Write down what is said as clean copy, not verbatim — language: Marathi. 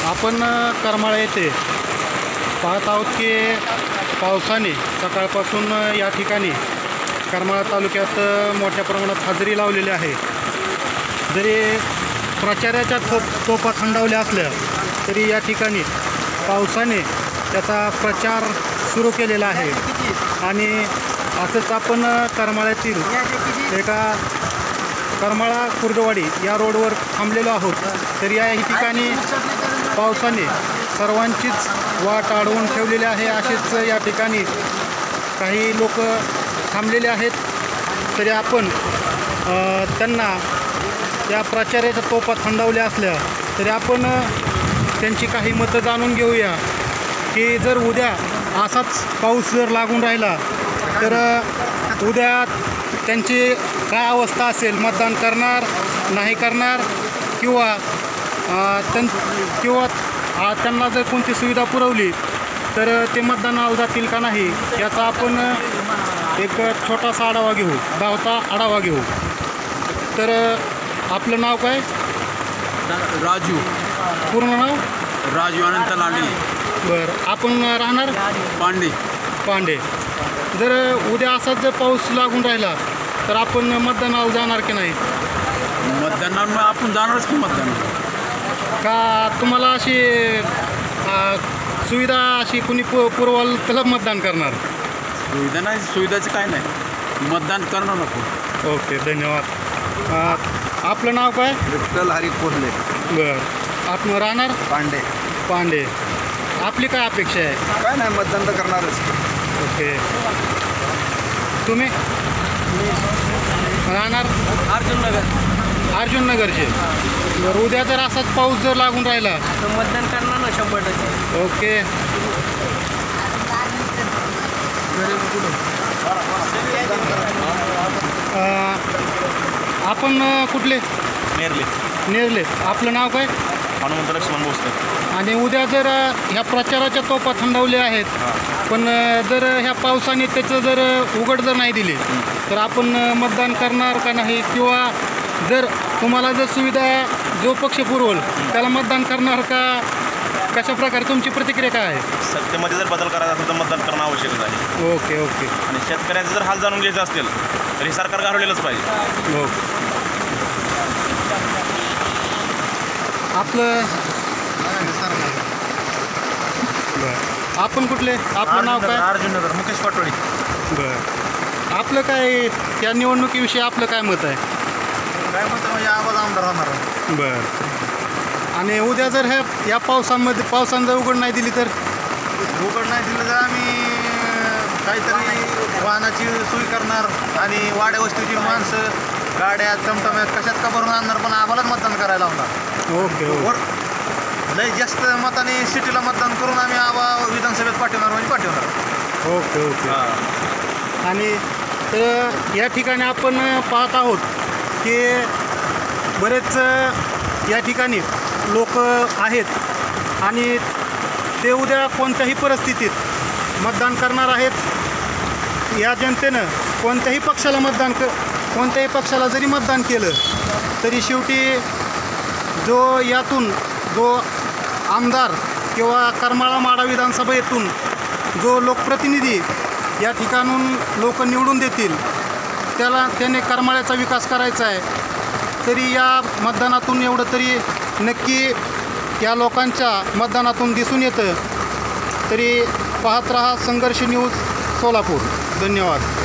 आपण करमाळा येथे पाहत आहोत की पावसाने सकाळपासून या ठिकाणी करमाळा तालुक्यात मोठ्या प्रमाणात हजेरी लावलेली आहे। जरी प्रचाराच्या तोफा थंडावल्या असल्या तरी या ठिकाणी पावसाने त्याचा प्रचार सुरू केलेला आहे। आणि असंच आपण करमाळ्यातील एका करमाळा कुर्डवाडी या रोडवर थांबलेलो आहोत। तर या ठिकाणी पावसाने सर्वांचीच वाट अडवून ठेवलेली आहे। असेच या ठिकाणी काही लोक थांबलेले आहेत। तरी आपण त्यांना त्या प्रचाराच्या तोफा थंडावल्या असल्या तरी आपण त्यांची काही मतं जाणून घेऊया की जर उद्या असाच पाऊस जर लागून राहिला तर उद्या त्यांची काय अवस्था असेल, मतदान करणार नाही करणार किंवा त्यांना जर कोणती सुविधा पुरवली तर ते मतदानाला जातील का नाही याचा आपण एक छोटासा आढावा घेऊ, गावचा आढावा घेऊ। तर आपलं नाव काय? राजू। पूर्ण नाव? राजू अनंत लांडे। बरं, आपण राहणार पांडे। जर उद्या असाच जर पाऊस लागून राहिला तर आपण मतदानाला जाणार की नाही? मतदानाला आपण जाणारच की मतदान का तुम्हाला अशी सुविधा अशी कुणी पुरवाल त्याला मतदान करणार? सुविधा नाही, सुविधाचं काय नाही, मतदान करणार नको। ओके, धन्यवाद। आपलं नाव काय? विठ्ठल हरी कोल्हे। बरं, आपण राहणार पांडे। आपली काय अपेक्षा आहे? काय नाही, मतदान तर करणारच। ओके, तुम्ही राहणार? अर्जुन नगरचे। जर उद्या जर असाच पाऊस जर लागून राहिला तर मतदान करणार ना 100%। ओके, आपण कुठले? नेरले। आपलं नाव काय? हनुमंत लक्ष्मण भोसले। आणि उद्या जर ह्या प्रचाराच्या तोफा थंडावल्या आहेत पण जर ह्या पावसाने त्याचं जर उघड जर नाही दिली तर आपण मतदान करणार का नाही? किंवा जर तुम्हाला जर सुविधा जो पक्ष पुरवल त्याला मतदान करणार का? कशा प्रकारे तुमची प्रतिक्रिया काय आहे? सत्तेमध्ये जर बदल करायचा असेल तर मतदान करणं आवश्यकच आहे। ओके। आणि शेतकऱ्याचे जर हाल जाणून घ्यायचे असतील तर हे सरकार घालवलेलंच पाहिजे। ओके, आपलं बरं, आपण कुठले? आपलं नाव काय? अर्जुन नगर, मुकेश पाटोळी। बरं, आपलं काय त्या निवडणुकीविषयी आपलं काय मत आहे? काय म्हणतं म्हणजे आवाज आमदार होणार। बरं, आणि उद्या जर या पावसानं जर उघड नाही दिली तर? उघड नाही दिलं तर आम्ही काहीतरी वाहनाची सोय करणार आणि वाड्या वस्तीची माणसं गाड्या टमटम्यात कशात का भरून आणणार, पण आम्हालाच मतदान करायला लावणार। ओके। लय जास्त मताने सिटीला मतदान करून आम्ही विधानसभेत पाठवणार। ओके। आणि तर या ठिकाणी आपण पाहत आहोत की बरेच या ठिकाणी लोक आहेत आणि ते उद्या कोणत्याही परिस्थितीत मतदान करणार आहेत। या जनतेनं कोणत्याही पक्षाला जरी मतदान केलं तरी शेवटी जो आमदार किंवा करमाळा माढा विधानसभेतून जो लोकप्रतिनिधी या ठिकाणून लोक निवडून देतील त्याने करमाळ्याचा विकास करायचा आहे। तरी या मतदानातून एवढं तरी नक्की या लोकांच्या मतदानातून दिसून येतं। तरी पाहत रहा संघर्ष न्यूज सोलापूर। धन्यवाद।